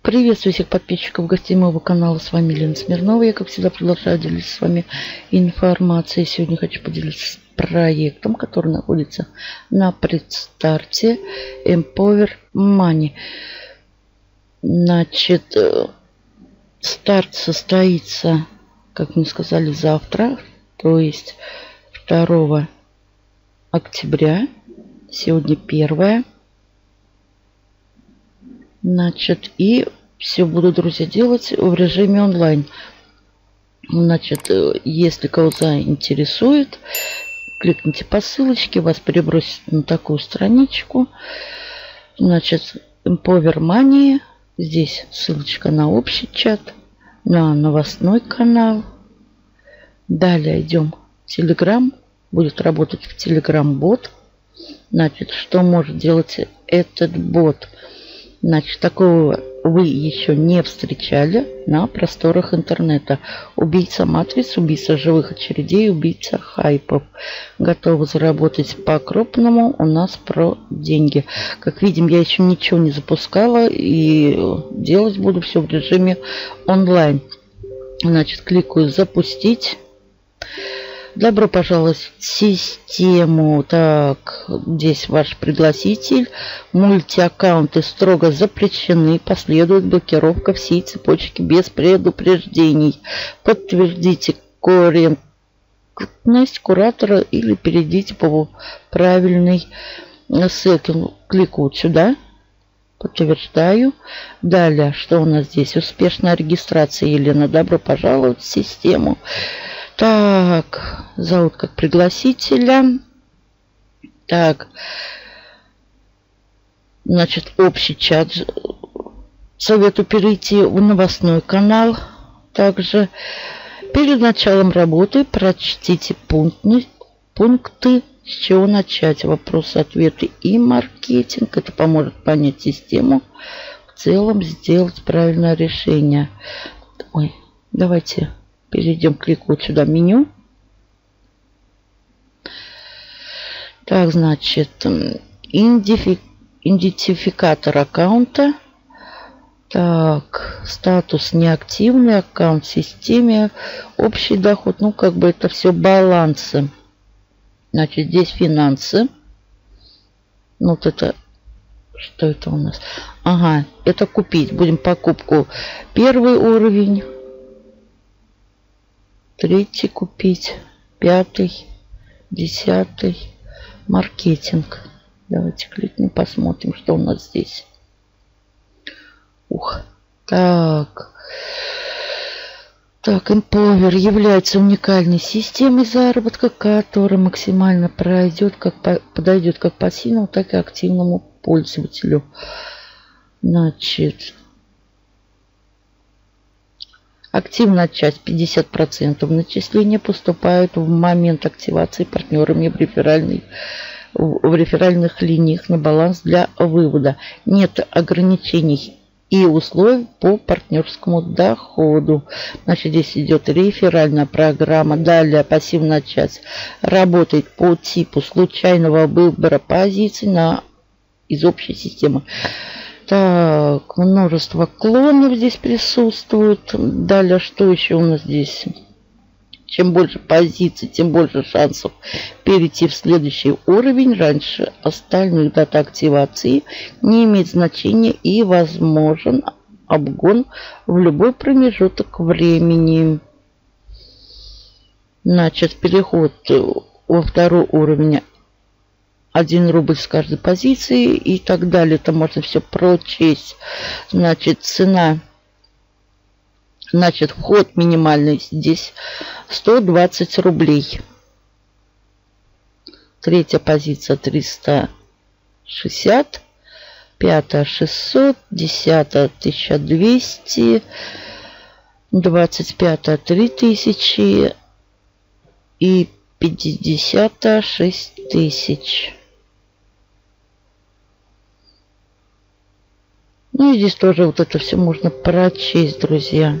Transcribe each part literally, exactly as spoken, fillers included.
Приветствую всех подписчиков, гостей моего канала. С вами Лена Смирнова. Я, как всегда, продолжаю делиться с вами информацией. Сегодня хочу поделиться с проектом, который находится на предстарте Empower Money. Значит, старт состоится, как мне сказали, завтра, то есть второго октября. Сегодня первое. Значит, и все буду, друзья, делать в режиме онлайн. Значит, если кого заинтересует, кликните по ссылочке, вас перебросит на такую страничку. Значит, Empower Money. Здесь ссылочка на общий чат, на новостной канал. Далее идем в Telegram. Будет работать в Telegram бот. Значит, что может делать этот бот? Значит, такого вы еще не встречали на просторах интернета. Убийца матриц, убийца живых очередей, убийца хайпов. Готовы заработать по-крупному. У нас про деньги. Как видим, я еще ничего не запускала. И делать буду все в режиме онлайн. Значит, кликаю «Запустить». Добро пожаловать в систему. Так, здесь ваш пригласитель. Мультиаккаунты строго запрещены. Последует блокировка всей цепочки без предупреждений. Подтвердите корректность куратора или перейдите по правильной ссылке. Кликаю вот сюда. Подтверждаю. Далее, что у нас здесь? Успешная регистрация, Елена. Добро пожаловать в систему. Так, зовут как пригласителя. Так, значит, общий чат. Советую перейти в новостной канал. Также перед началом работы прочтите пункты, пункты, с чего начать. Вопросы, ответы и маркетинг. Это поможет понять систему. В целом сделать правильное решение. Ой, давайте... Перейдем, кликаю сюда меню. Так, значит, идентификатор аккаунта. Так, статус неактивный, аккаунт в системе, общий доход. Ну, как бы это все балансы. Значит, здесь финансы. Вот это, что это у нас? Ага, это купить. Будем покупку. Первый уровень. Третий купить, пятый, десятый, маркетинг. Давайте кликнем, посмотрим, что у нас здесь. Ух, так. Так, Empower является уникальной системой заработка, которая максимально пройдет, как по, подойдет как пассивному, так и активному пользователю. Значит... Активная часть пятьдесят процентов начисления поступают в момент активации партнерами в, реферальной, в реферальных линиях на баланс для вывода. Нет ограничений и условий по партнерскому доходу. Значит, здесь идет реферальная программа. Далее пассивная часть работает по типу случайного выбора позиций на, из общей системы. Так, множество клонов здесь присутствует. Далее, что еще у нас здесь? Чем больше позиций, тем больше шансов перейти в следующий уровень. Раньше остальных дат активации не имеет значения и возможен обгон в любой промежуток времени. Значит, переход во второй уровень. один рубль с каждой позиции и так далее. Это можно все прочесть. Значит, цена. Значит, вход минимальный здесь сто двадцать рублей. Третья позиция триста шестьдесят. Пятая шестьсот. Десятая тысяча двести. Двадцать пятая три тысячи. И пятидесятая шесть тысяч. Ну и здесь тоже вот это все можно прочесть, друзья.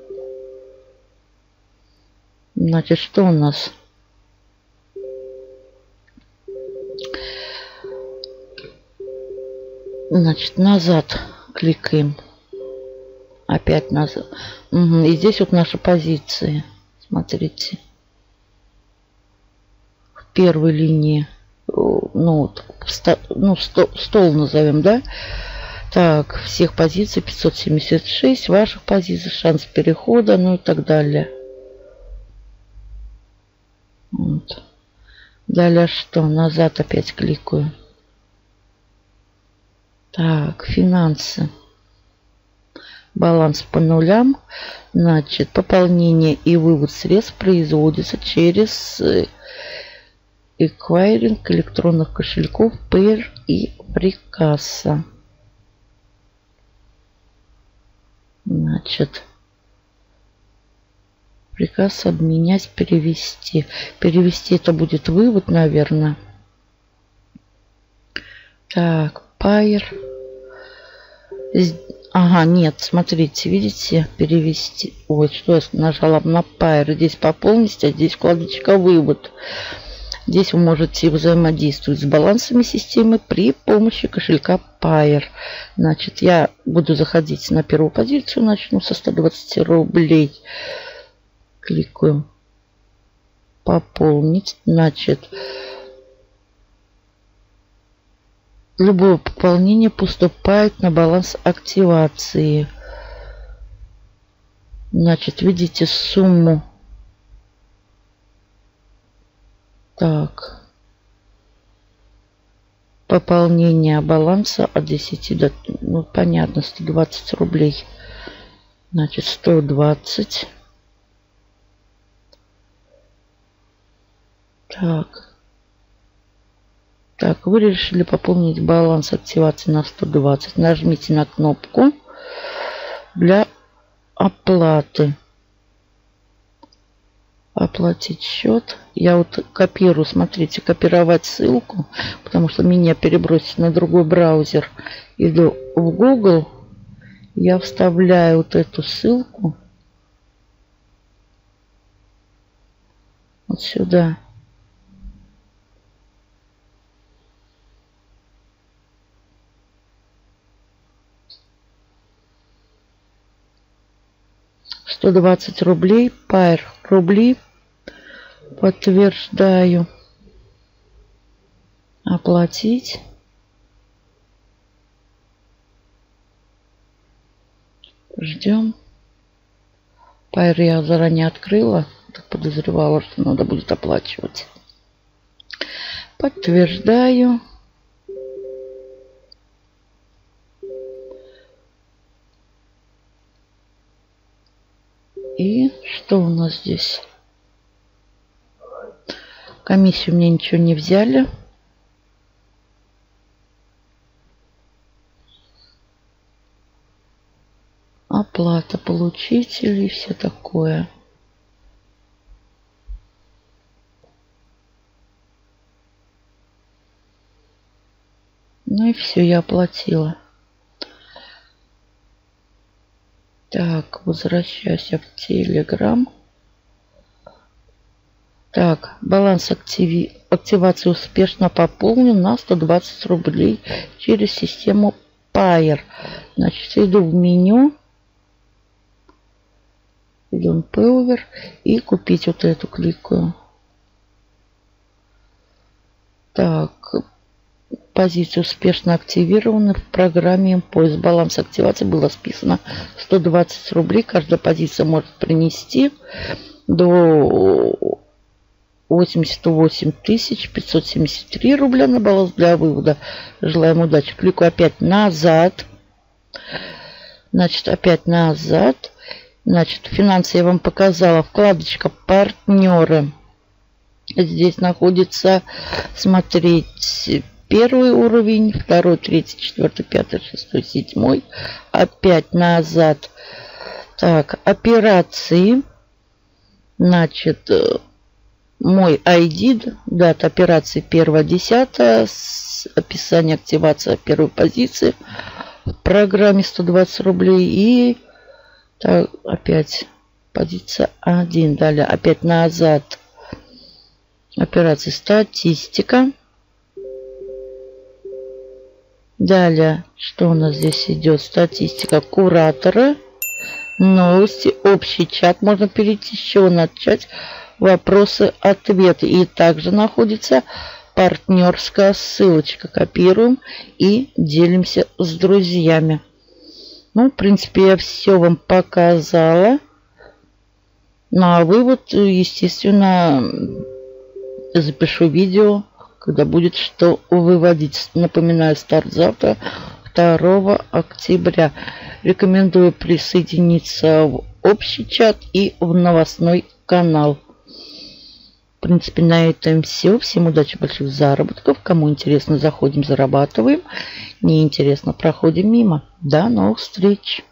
Значит, что у нас? Значит, назад кликаем. Опять назад. Угу. И здесь вот наши позиции. Смотрите. В первой линии. Ну, вот, ста, ну стол, стол назовем, да? Так, всех позиций пятьсот семьдесят шесть. Ваших позиций, шанс перехода, ну и так далее. Вот. Далее что? Назад опять кликаю. Так, финансы. Баланс по нулям. Значит, пополнение и вывод средств производится через эквайринг электронных кошельков Payeer и Прикасса. Значит, приказ обменять, перевести. Перевести это будет вывод, наверное. Так, Payeer. Ага, нет, смотрите, видите, перевести. Ой, что я нажала на Payeer. Здесь пополнить, а здесь вкладочка вывод. Здесь вы можете взаимодействовать с балансами системы при помощи кошелька Payeer. Значит, я буду заходить на первую позицию, начну со ста двадцати рублей. Кликаю пополнить. Значит, любое пополнение поступает на баланс активации. Значит, видите сумму. Так. Пополнение баланса от десяти до... Ну, понятно, сто двадцать рублей. Значит, сто двадцать. Так. Так, вы решили пополнить баланс активации на сто двадцать. Нажмите на кнопку для оплаты. Оплатить счет. Я вот копирую, смотрите, копировать ссылку, потому что меня перебросить на другой браузер. Иду в Google. Я вставляю вот эту ссылку вот сюда. сто двадцать рублей. Payeer рубли. Подтверждаю. Оплатить. Ждем. Payeer я заранее открыла. Так подозревала, что надо будет оплачивать. Подтверждаю. И что у нас здесь? Комиссию мне ничего не взяли. Оплата получителей, все такое. Ну и все, я оплатила. Так, возвращаюсь в Telegram. Так, баланс активи... активации успешно пополнен на сто двадцать рублей через систему Payeer. Значит, иду в меню. Идем Payeer и купить вот эту кликаю. Так, позиция успешно активирована в программе поиск. Баланс активации было списано сто двадцать рублей. Каждая позиция может принести до восемьдесят восемь тысяч пятьсот семьдесят три рубля на баланс для вывода. Желаем удачи. Кликаю опять назад. Значит, опять назад. Значит, финансы я вам показала. Вкладочка партнеры. Здесь находится, смотреть, первый уровень, второй, третий, четвертый, пятый, шестой, седьмой. Опять назад. Так, операции. Значит, мой ай ди, дата операции первое десятое, описание активации первой позиции в программе сто двадцать рублей. И так, опять позиция один. Далее опять назад. Операции статистика. Далее, что у нас здесь идет? Статистика куратора. новости, общий чат. Можно перейти еще на чат, вопросы, ответы. И также находится партнерская ссылочка. Копируем и делимся с друзьями. Ну, в принципе, я все вам показала. Ну, а вывод, естественно, запишу видео, когда будет что выводить. Напоминаю, старт завтра, второго октября. Рекомендую присоединиться в общий чат и в новостной канал. В принципе, на этом все. Всем удачи, больших заработков. Кому интересно, заходим, зарабатываем. Неинтересно, проходим мимо. До новых встреч.